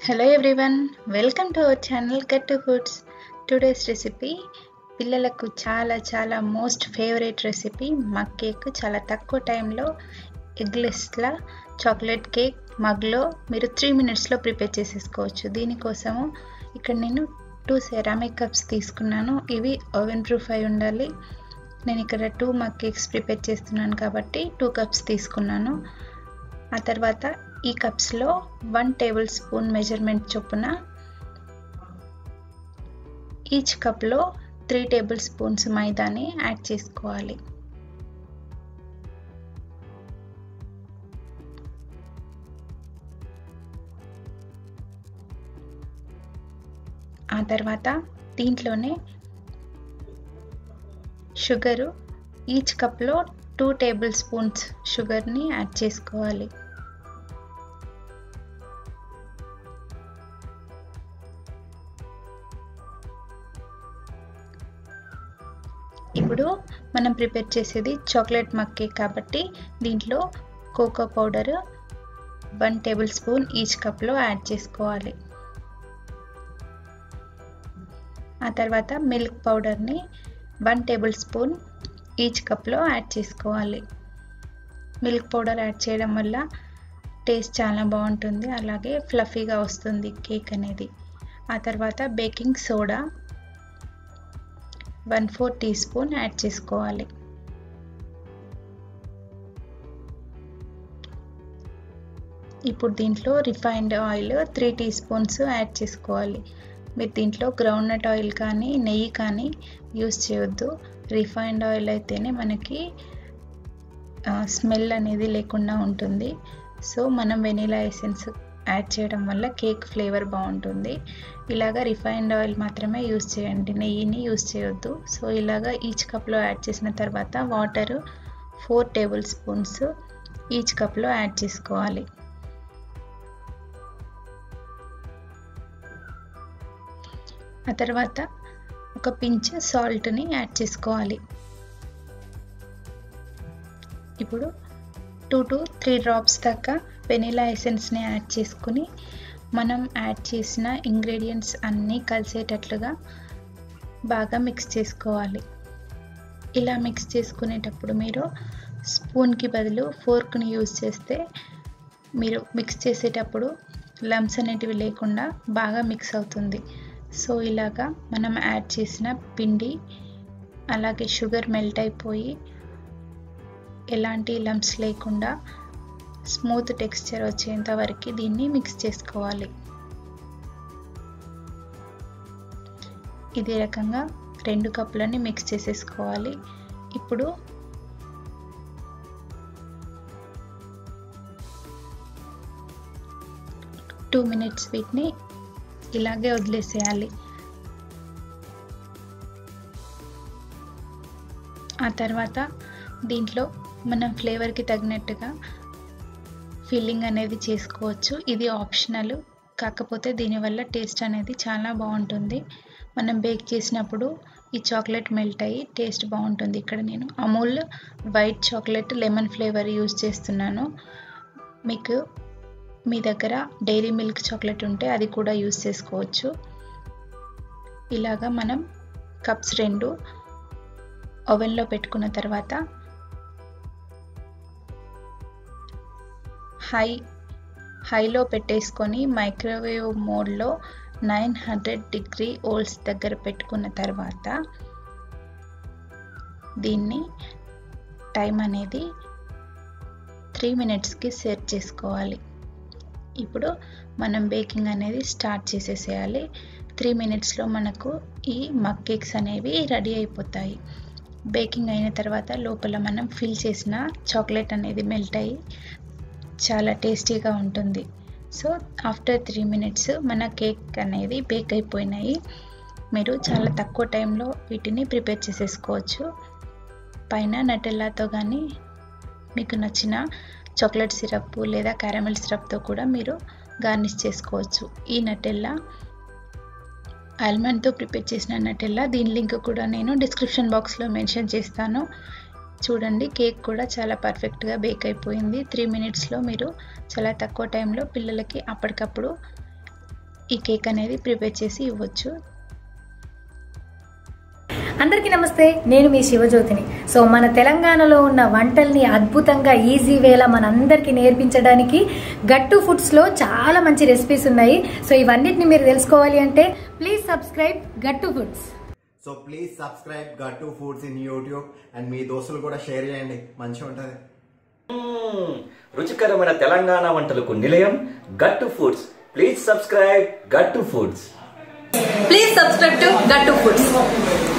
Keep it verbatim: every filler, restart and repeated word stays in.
Hello everyone, welcome to our channel Get to Foods. Today's recipe పిల్లలకు చాలా చాలా most favourite recipe mug cake. చాలా తక్కువ టైంలో ఎగ్లెస్లా చాక్లెట్ కేక్ మగ్లో మీరు త్రీ మినిట్స్లో ప్రిపేర్ చేసేసుకోవచ్చు. దీనికోసము ఇక్కడ నేను టూ సెరామిక్ కప్స్ తీసుకున్నాను. ఇవి ఓవెన్ ప్రూఫ్ అయి ఉండాలి. నేను ఇక్కడ టూ మగ్ కేక్స్ ప్రిపేర్ చేస్తున్నాను కాబట్టి టూ కప్స్ తీసుకున్నాను. ఆ తర్వాత ఈ కప్స్లో వన్ టేబుల్ స్పూన్ మెజర్మెంట్ చొప్పున ఈచ్ కప్లో త్రీ టేబుల్ స్పూన్స్ మైదాని యాడ్ చేసుకోవాలి. ఆ తర్వాత దీంట్లోనే షుగరు ఈచ్ కప్లో టూ టేబుల్ స్పూన్స్ షుగర్ని యాడ్ చేసుకోవాలి. ఇప్పుడు మనం ప్రిపేర్ చేసేది చాక్లెట్ మగ్ కేక్ కాబట్టి దీంట్లో cocoa powder one tablespoon each కప్లో యాడ్ చేసుకోవాలి. ఆ తర్వాత మిల్క్ పౌడర్ని వన్ టేబుల్ స్పూన్ ఈచ్ కప్లో యాడ్ చేసుకోవాలి. మిల్క్ పౌడర్ యాడ్ చేయడం వల్ల టేస్ట్ చాలా బాగుంటుంది, అలాగే ఫ్లఫీగా వస్తుంది కేక్ అనేది. ఆ తర్వాత baking soda one four teaspoon add చేసుకోవాలి. ఇప్పుడు దీంట్లో refined oil three teaspoons add చేసుకోవాలి. మీరు దీంట్లో గ్రౌండ్నట్ ఆయిల్ కానీ నెయ్యి కానీ యూస్ చేయొద్దు. రిఫైన్డ్ ఆయిల్ అయితేనే మనకి స్మెల్ అనేది లేకుండా ఉంటుంది. సో మనం వెనీలా ఎసెన్స్ యాడ్ చేయడం వల్ల కేక్ ఫ్లేవర్ బాగుంటుంది. ఇలాగా రిఫైన్డ్ ఆయిల్ మాత్రమే యూస్ చేయండి, నెయ్యిని యూస్ చేయొద్దు. సో ఇలాగా ఈచ్ కప్లో యాడ్ చేసిన తర్వాత water four tablespoons each కప్లో యాడ్ చేసుకోవాలి. ఆ తర్వాత ఒక పించ్ సాల్ట్ని యాడ్ చేసుకోవాలి. ఇప్పుడు టూ టు త్రీ డ్రాప్స్ దాకా వెనీలా ఎసెన్స్ని యాడ్ చేసుకుని మనం యాడ్ చేసిన ఇంగ్రీడియంట్స్ అన్నీ కలిసేటట్లుగా బాగా మిక్స్ చేసుకోవాలి. ఇలా మిక్స్ చేసుకునేటప్పుడు మీరు స్పూన్కి బదులు ఫోర్క్ని యూజ్ చేస్తే మీరు మిక్స్ చేసేటప్పుడు లమ్స్ అనేటివి లేకుండా బాగా మిక్స్ అవుతుంది. సో ఇలాగా మనం యాడ్ చేసిన పిండి అలాగే షుగర్ మెల్ట్ అయిపోయి ఎలాంటి లమ్స్ లేకుండా స్మూత్ టెక్స్చర్ వచ్చేంత వరకు దీన్ని మిక్స్ చేసుకోవాలి. ఇదే రకంగా రెండు కప్పులని మిక్స్ చేసేసుకోవాలి. ఇప్పుడు టూ మినిట్స్ వీటిని ఇలాగే వదిలేసేయాలి. ఆ తర్వాత దీంట్లో మనం ఫ్లేవర్కి తగినట్టుగా ఫిల్లింగ్ అనేది చేసుకోవచ్చు. ఇది ఆప్షనల్, కాకపోతే దీనివల్ల టేస్ట్ అనేది చాలా బాగుంటుంది. మనం బేక్ చేసినప్పుడు ఈ చాక్లెట్ మెల్ట్ అయ్యి టేస్ట్ బాగుంటుంది. ఇక్కడ నేను Amul white chocolate lemon flavour use చేస్తున్నాను. మీకు మీ దగ్గర డైరీ మిల్క్ చాక్లెట్ ఉంటే అది కూడా యూజ్ చేసుకోవచ్చు. ఇలాగా మనం కప్స్ రెండు ఓవెన్లో పెట్టుకున్న తర్వాత హై హైలో పెట్టేసుకొని మైక్రోవేవ్ మోడ్లో నైన్ హండ్రెడ్ డిగ్రీ ఓల్స్ దగ్గర పెట్టుకున్న తర్వాత దీన్ని టైం అనేది త్రీ మినిట్స్కి సెట్ చేసుకోవాలి. ఇప్పుడు మనం బేకింగ్ అనేది స్టార్ట్ చేసేసేయాలి. త్రీ మినిట్స్లో మనకు ఈ మగ్ కేక్స్ అనేవి రెడీ అయిపోతాయి. బేకింగ్ అయిన తర్వాత లోపల మనం ఫిల్ చేసిన చాక్లెట్ అనేది మెల్ట్ అయ్యి చాలా టేస్టీగా ఉంటుంది. సో ఆఫ్టర్ త్రీ మినిట్స్ మన కేక్ అనేది బేక్ అయిపోయినాయి. మీరు చాలా తక్కువ టైంలో వీటిని ప్రిపేర్ చేసేసుకోవచ్చు. పైన నటెల్లాతో కానీ మీకు నచ్చిన చాక్లెట్ సిరప్ లేదా క్యారమెల్ సిరప్తో కూడా మీరు గార్నిష్ చేసుకోవచ్చు. ఈ నటెల్లా ఆల్మండ్తో ప్రిపేర్ చేసిన నటెల్లా, దీని లింక్ కూడా నేను డిస్క్రిప్షన్ బాక్స్లో మెన్షన్ చేస్తాను. చూడండి, కేక్ కూడా చాలా పర్ఫెక్ట్గా బేక్ అయిపోయింది. త్రీ మినిట్స్లో మీరు చాలా తక్కువ టైంలో పిల్లలకి అప్పటికప్పుడు ఈ కేక్ అనేది ప్రిపేర్ చేసి ఇవ్వచ్చు. అందరికీ నమస్తే, నేను మీ శివజ్యోతిని. సో మన తెలంగాణలో ఉన్న వంటల్ని అద్భుతంగా ఈజీ వేలా మనందరికీ నేర్పించడానికి గట్టు ఫుడ్స్లో చాలా మంచి రెసిపీస్ ఉన్నాయి. సో ఇవన్నిటిని మీరు తెలుసుకోవాలి అంటే please subscribe Gattu foods. So please subscribe Gattu foods in YouTube and మీ దోస్తులు కూడా షేర్ చేయండి, మంచిగా ఉంటుంది. రుచికరమైన తెలంగాణ వంటలకు నిలయం Gattu foods. Please subscribe Gattu foods. Please subscribe to Gattu foods.